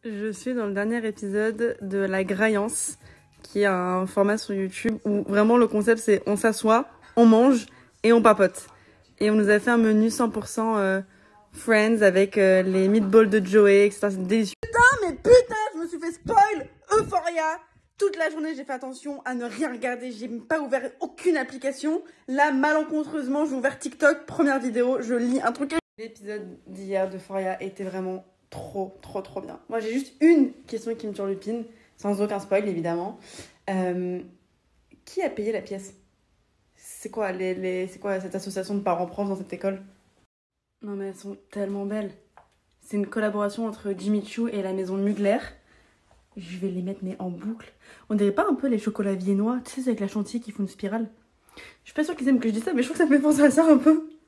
Je suis dans le dernier épisode de La Graillance, qui est un format sur YouTube où vraiment le concept c'est on s'assoit, on mange et on papote. Et on nous a fait un menu 100% Friends avec les meatballs de Joey, etc. C'est délicieux. Putain, je me suis fait spoil Euphoria. Toute la journée, j'ai fait attention à ne rien regarder. J'ai pas ouvert aucune application. Là, malencontreusement, j'ai ouvert TikTok. Première vidéo, je lis un truc. L'épisode d'hier d'Euphoria était vraiment trop bien. Moi, j'ai juste une question qui me turlupine, sans aucun spoil, évidemment. Qui a payé la pièce? C'est quoi, c'est quoi cette association de parents-profs dans cette école? Non, mais elles sont tellement belles. C'est une collaboration entre Jimmy Choo et la maison Mugler. Je vais les mettre mais en boucle. On dirait pas un peu les chocolats viennois, tu sais, c'est avec la chantilly qui font une spirale. Je suis pas sûre qu'ils aiment que je dise ça, mais je trouve que ça me fait penser à ça un peu.